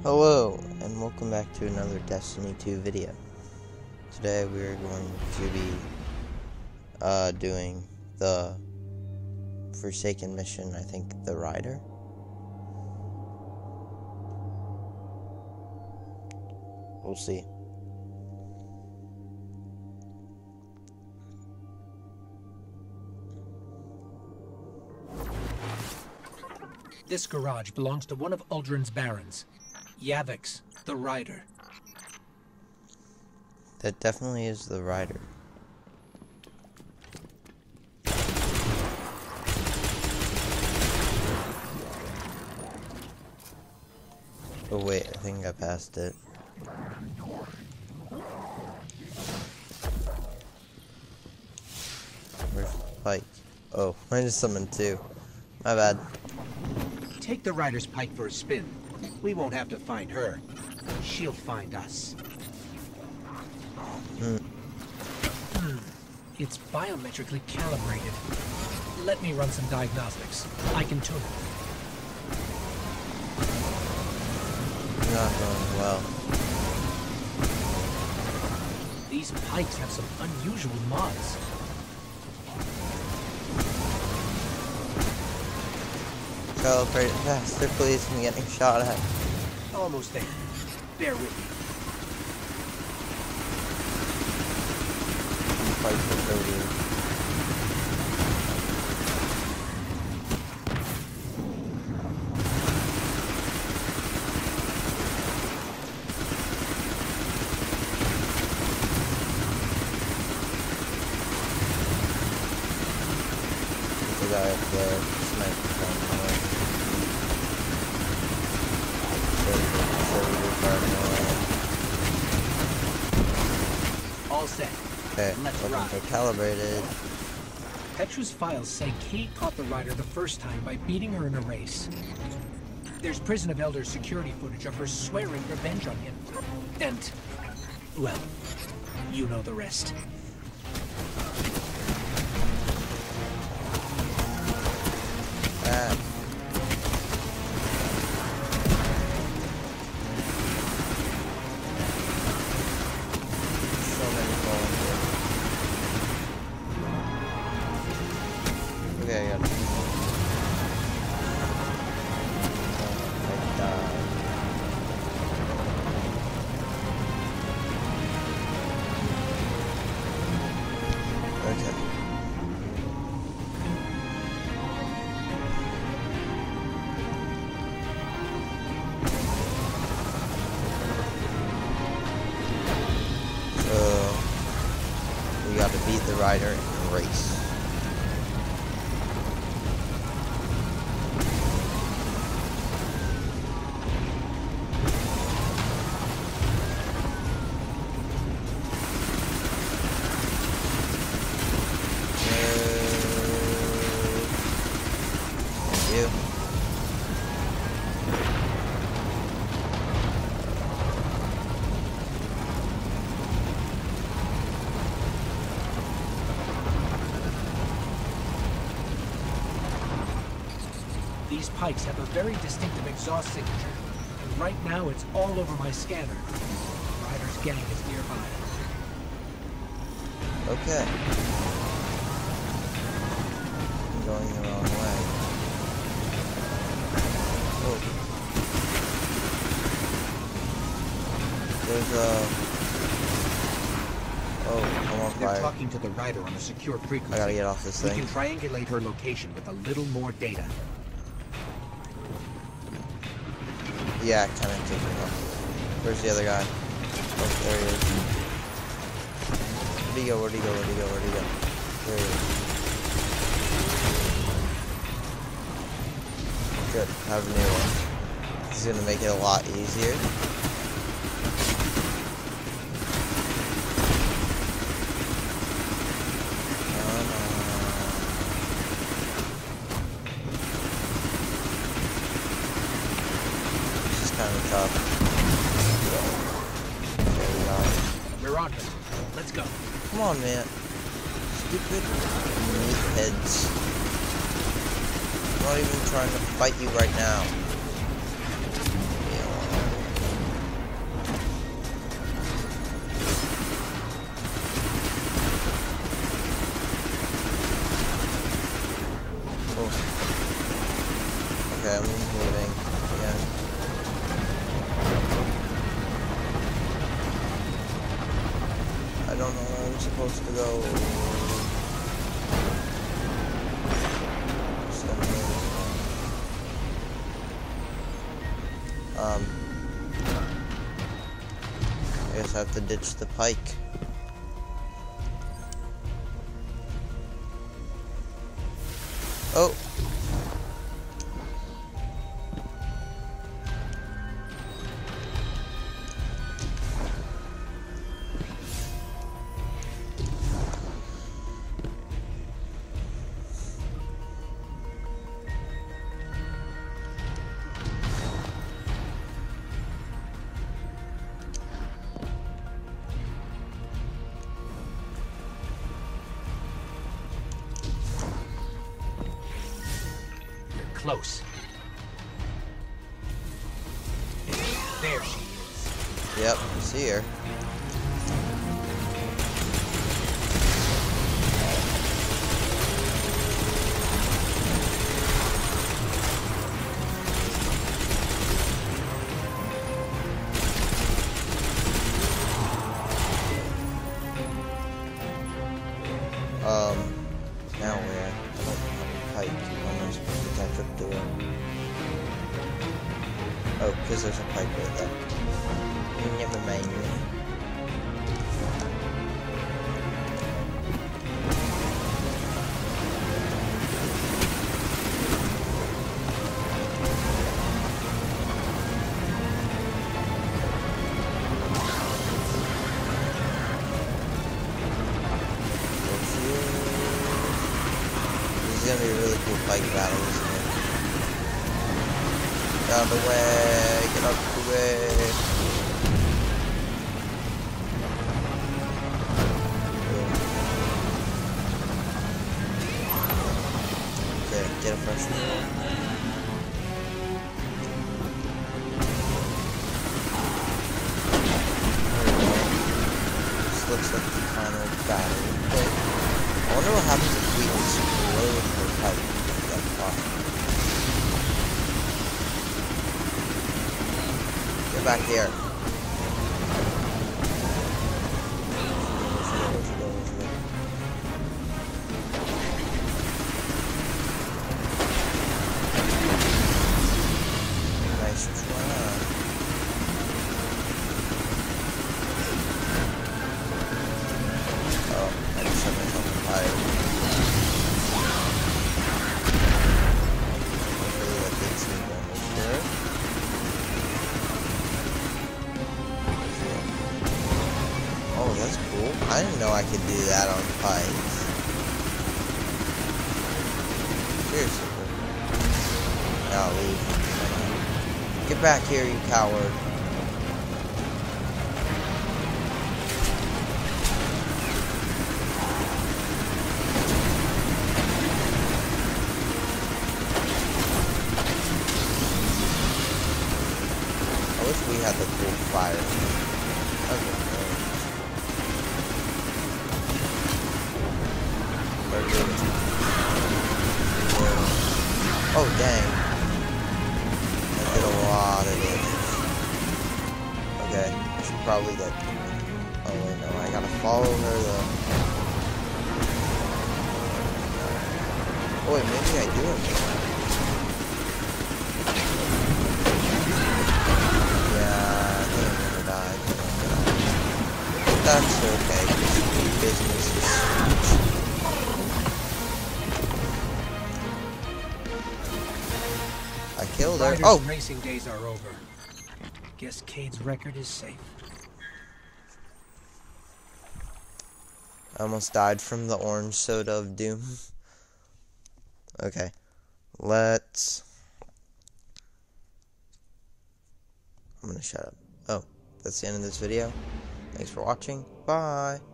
Hello, and welcome back to another Destiny 2 video. Today we're going to be doing the Forsaken mission, I think the Rider. We'll see. This garage belongs to one of Uldren's barons, Yavix, the Rider. That definitely is the Rider. Oh wait, I think I passed it. Where's Pike? Oh, I just summoned two. My bad. Take the Rider's Pike for a spin. We won't have to find her. She'll find us. It's biometrically calibrated. Let me run some diagnostics. I can tune it. Not going well. These pikes have some unusual mods. Calibrate it faster, please. I'm getting shot at. Almost there. Bear with me. Fight for 30. The guy up there, sniper from All set. okay, weapons are calibrated. Petra's files say Kate caught the Rider the first time by beating her in a race. There's Prison of Elders security footage of her swearing revenge on him. And, well, you know the rest. Ah. So many falling here. Okay, I got it. I died. Okay. We gotta beat the Rider in a race. Thank you. These pikes have a very distinctive exhaust signature, and right now it's all over my scanner. The Rider's gang is nearby. Okay. I'm going the wrong way. Oh. There's a... Oh, I'm on They're fire. talking to the Rider on a secure frequency. I gotta get off this We thing. can triangulate her location with a little more data. Yeah, kind of taking off. Where's the other guy? Oh, there he is. Where'd he go? Where'd he go? Where'd he go? Where'd he go? There he is. Good. Have a new one. This is gonna make it a lot easier. Kind of tough. Okay, we got it. We're on her. Let's go. Come on, man. Stupid meatheads. I'm not even trying to fight you right now. supposed to go? I guess I have to ditch the pike. Oh. Close. There she is. Yep, see her. Now where? I don't have a pike. I'm not supposed to catch up to it. Oh, because there's a pike right there. Never mind me. This is gonna be a really cool pike battle, isn't it? Get out of the way! Get out of the way! Okay, get a fresh one. This looks like the final battle. Okay. I wonder what happens if we explode the pipe that far. Get back here. Nice try. Oh, I just set myself on fire. Hopefully that takes me damage there. Oh, that's cool. I didn't know I could do that on pikes. Seriously. Now leave. Get back here, you coward. I wish we had the cool fire. Okay. Oh dang. That did a lot of damage. Okay, I should probably get... Oh wait, no, I gotta follow her though. Oh wait, maybe I do have to. Yeah, I think I'm gonna die. But that's okay, because business is huge. I killed her. Ryder's Oh! racing days are over. Guess Cade's record is safe. I almost died from the orange soda of doom. Okay. Let's... I'm gonna shut up. Oh, that's the end of this video. Thanks for watching. Bye!